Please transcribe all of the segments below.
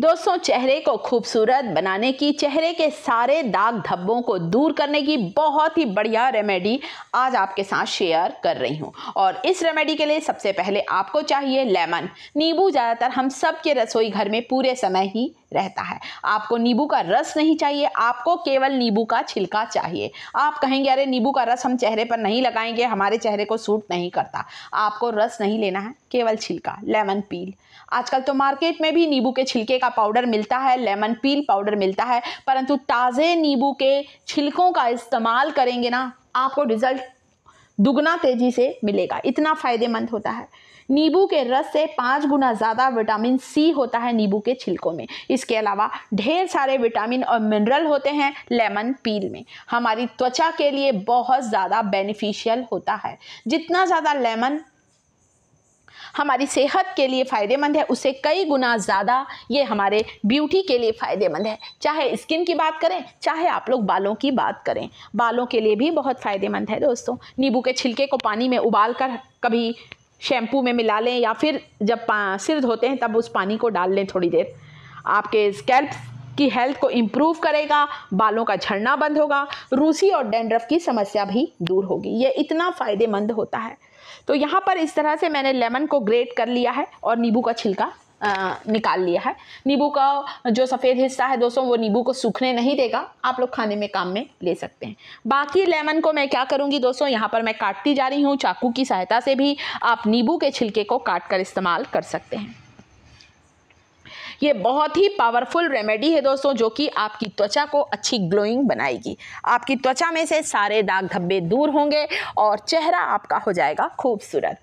दोस्तों, चेहरे को खूबसूरत बनाने की, चेहरे के सारे दाग धब्बों को दूर करने की बहुत ही बढ़िया रेमेडी आज आपके साथ शेयर कर रही हूँ। और इस रेमेडी के लिए सबसे पहले आपको चाहिए लेमन। नींबू ज़्यादातर हम सब के रसोई घर में पूरे समय ही रहता है। आपको नींबू का रस नहीं चाहिए, आपको केवल नींबू का छिलका चाहिए। आप कहेंगे अरे नींबू का रस हम चेहरे पर नहीं लगाएंगे, हमारे चेहरे को सूट नहीं करता। आपको रस नहीं लेना है, केवल छिलका, लेमन पील। आजकल तो मार्केट में भी नींबू के छिलके का पाउडर मिलता है, लेमन पील पाउडर मिलता है, परंतु ताज़े नींबू के छिलकों का इस्तेमाल करेंगे ना, आपको रिजल्ट दुगना तेजी से मिलेगा। इतना फायदेमंद होता है। नींबू के रस से 5 गुना ज़्यादा विटामिन सी होता है नींबू के छिलकों में। इसके अलावा ढेर सारे विटामिन और मिनरल होते हैं लेमन पील में। हमारी त्वचा के लिए बहुत ज़्यादा बेनिफिशियल होता है। जितना ज़्यादा लेमन हमारी सेहत के लिए फ़ायदेमंद है, उससे कई गुना ज़्यादा ये हमारे ब्यूटी के लिए फ़ायदेमंद है। चाहे स्किन की बात करें, चाहे आप लोग बालों की बात करें, बालों के लिए भी बहुत फ़ायदेमंद है। दोस्तों, नींबू के छिलके को पानी में उबाल कर कभी शैम्पू में मिला लें, या फिर जब सिर धोते हैं तब उस पानी को डाल लें थोड़ी देर। आपके स्कैल्प की हेल्थ को इम्प्रूव करेगा, बालों का झड़ना बंद होगा, रूसी और डैंड्रफ की समस्या भी दूर होगी। ये इतना फ़ायदेमंद होता है। तो यहाँ पर इस तरह से मैंने लेमन को ग्रेट कर लिया है और नींबू का छिलका निकाल लिया है। नींबू का जो सफ़ेद हिस्सा है दोस्तों, वो नींबू को सूखने नहीं देगा, आप लोग खाने में काम में ले सकते हैं। बाकी लेमन को मैं क्या करूँगी दोस्तों, यहाँ पर मैं काटती जा रही हूँ। चाकू की सहायता से भी आप नींबू के छिलके को काट कर इस्तेमाल कर सकते हैं। ये बहुत ही पावरफुल रेमेडी है दोस्तों, जो कि आपकी त्वचा को अच्छी ग्लोइंग बनाएगी। आपकी त्वचा में से सारे दाग धब्बे दूर होंगे और चेहरा आपका हो जाएगा खूबसूरत।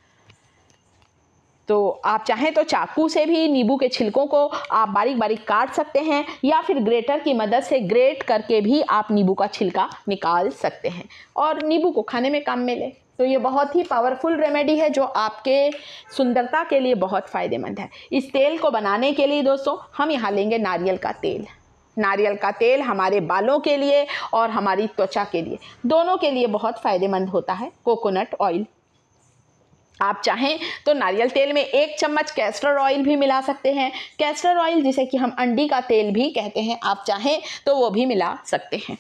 तो आप चाहें तो चाकू से भी नींबू के छिलकों को आप बारीक बारीक काट सकते हैं, या फिर ग्रेटर की मदद से ग्रेट करके भी आप नींबू का छिलका निकाल सकते हैं और नींबू को खाने में काम में लें। तो ये बहुत ही पावरफुल रेमेडी है जो आपके सुंदरता के लिए बहुत फ़ायदेमंद है। इस तेल को बनाने के लिए दोस्तों हम यहाँ लेंगे नारियल का तेल। नारियल का तेल हमारे बालों के लिए और हमारी त्वचा के लिए, दोनों के लिए बहुत फ़ायदेमंद होता है। कोकोनट ऑयल, आप चाहें तो नारियल तेल में 1 चम्मच कैस्टर ऑयल भी मिला सकते हैं। कैस्टर ऑयल जिसे कि हम अंडी का तेल भी कहते हैं, आप चाहें तो वो भी मिला सकते हैं।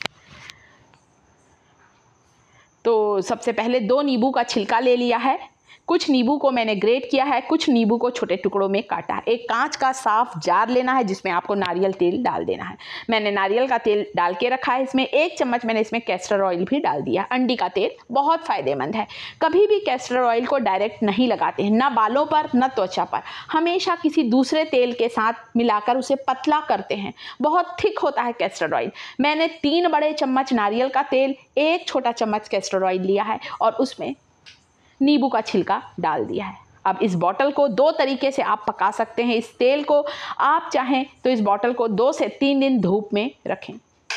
तो सबसे पहले 2 नींबू का छिलका ले लिया है, कुछ नींबू को मैंने ग्रेट किया है, कुछ नींबू को छोटे टुकड़ों में काटा है। एक कांच का साफ जार लेना है जिसमें आपको नारियल तेल डाल देना है। मैंने नारियल का तेल डाल के रखा है, इसमें 1 चम्मच मैंने इसमें कैस्टर ऑयल भी डाल दिया। अंडी का तेल बहुत फ़ायदेमंद है। कभी भी कैस्टर ऑयल को डायरेक्ट नहीं लगाते हैं, ना बालों पर ना त्वचा पर, हमेशा किसी दूसरे तेल के साथ मिलाकर उसे पतला करते हैं। बहुत थिक होता है कैस्टर ऑयल। मैंने 3 बड़े चम्मच नारियल का तेल, 1 छोटा चम्मच कैस्टर ऑयल लिया है और उसमें नींबू का छिलका डाल दिया है। अब इस बॉटल को 2 तरीके से आप पका सकते हैं। इस तेल को आप चाहें तो इस बॉटल को 2 से 3 दिन धूप में रखें,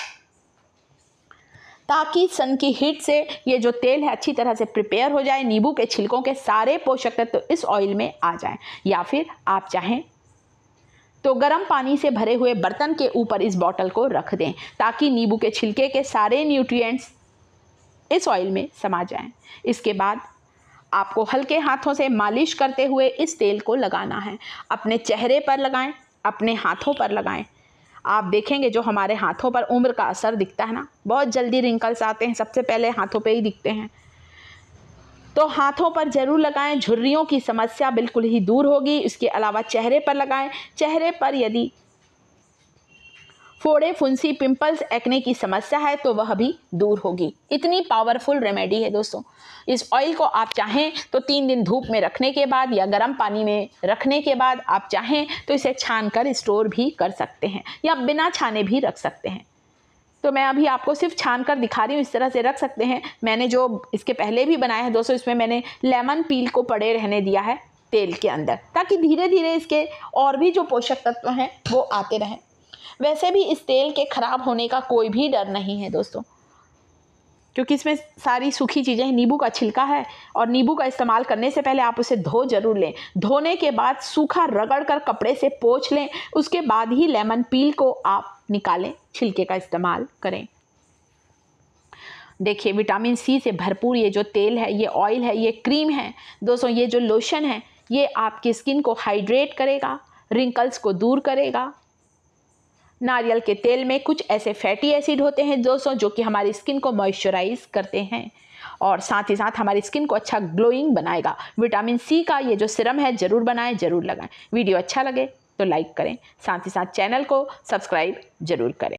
ताकि सन की हीट से ये जो तेल है अच्छी तरह से प्रिपेयर हो जाए, नींबू के छिलकों के सारे पोषक तत्व इस ऑयल में आ जाएं। या फिर आप चाहें तो गर्म पानी से भरे हुए बर्तन के ऊपर इस बॉटल को रख दें, ताकि नींबू के छिलके के सारे न्यूट्रिएंट्स इस ऑयल में समा जाएं। इसके बाद आपको हल्के हाथों से मालिश करते हुए इस तेल को लगाना है। अपने चेहरे पर लगाएं, अपने हाथों पर लगाएं। आप देखेंगे जो हमारे हाथों पर उम्र का असर दिखता है ना, बहुत जल्दी रिंकल्स आते हैं, सबसे पहले हाथों पे ही दिखते हैं। तो हाथों पर ज़रूर लगाएं, झुर्रियों की समस्या बिल्कुल ही दूर होगी। इसके अलावा चेहरे पर लगाएं। चेहरे पर यदि फोड़े, फुंसी, पिंपल्स, एक्ने की समस्या है तो वह भी दूर होगी। इतनी पावरफुल रेमेडी है दोस्तों। इस ऑयल को आप चाहें तो 3 दिन धूप में रखने के बाद या गर्म पानी में रखने के बाद आप चाहें तो इसे छान कर स्टोर भी कर सकते हैं, या बिना छाने भी रख सकते हैं। तो मैं अभी आपको सिर्फ छान कर दिखा रही हूँ, इस तरह से रख सकते हैं। मैंने जो इसके पहले भी बनाया है दोस्तों, इसमें मैंने लेमन पील को पड़े रहने दिया है तेल के अंदर, ताकि धीरे धीरे इसके और भी जो पोषक तत्व हैं वो आते रहें। वैसे भी इस तेल के ख़राब होने का कोई भी डर नहीं है दोस्तों, क्योंकि इसमें सारी सूखी चीज़ें हैं। नींबू का छिलका है और नींबू का इस्तेमाल करने से पहले आप उसे धो जरूर लें। धोने के बाद सूखा रगड़ कर कपड़े से पोंछ लें, उसके बाद ही लेमन पील को आप निकालें, छिलके का इस्तेमाल करें। देखिए, विटामिन सी से भरपूर ये जो तेल है, ये ऑयल है, ये क्रीम है दोस्तों, ये जो लोशन है, ये आपकी स्किन को हाइड्रेट करेगा, रिंकल्स को दूर करेगा। नारियल के तेल में कुछ ऐसे फैटी एसिड होते हैं दोस्तों जो कि हमारी स्किन को मॉइस्चराइज करते हैं और साथ ही साथ हमारी स्किन को अच्छा ग्लोइंग बनाएगा। विटामिन सी का ये जो सीरम है ज़रूर बनाएं, ज़रूर लगाएं। वीडियो अच्छा लगे तो लाइक करें, साथ ही साथ चैनल को सब्सक्राइब ज़रूर करें।